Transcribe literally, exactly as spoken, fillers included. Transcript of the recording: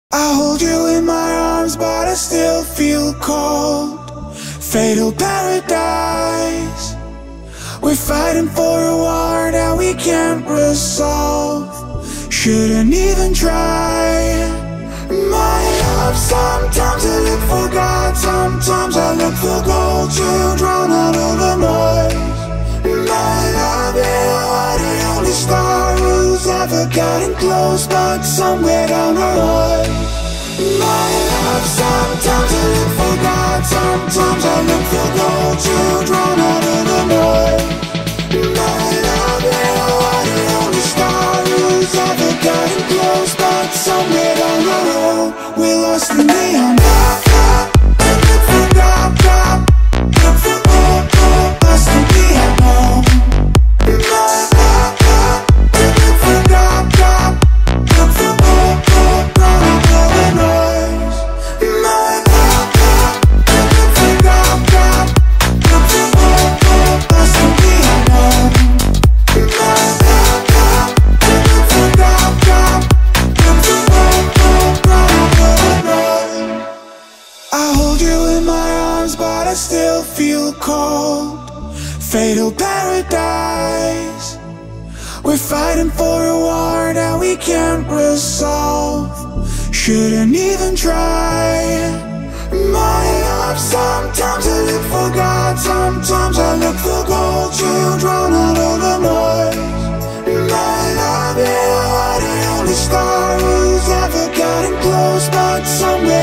I hold you in my arms, but I still feel cold. Fatal paradise. We're fighting for a war that we can't resolve. Shouldn't even try. My love, sometimes I look for God, sometimes I look for gold to drown out all the noise. My love, you are the only star who's ever gotten close, but somewhere down the road. My love, sometimes I look for God, sometimes I look for gold to drown out all the noise. My love, you are the only star who's ever gotten close, but somewhere down the road we're lost in the unknown. Look for God, God, look for gold, gold, lost in the unknown. My love, God, look for God, God, look for gold, gold, drown out all the noise. My love, God, look for God, God, look for gold, gold, lost in the unknown. My love, God, look for God, God, look for gold, gold, drown out all the noise. I hold you in my arms, but I still feel cold. Fatal paradise. We're fighting for a war that we can't resolve. Shouldn't even try. My love, sometimes I look for God, sometimes I look for gold to drown out all the noise. My love, you are the only star who's ever gotten close, but somewhere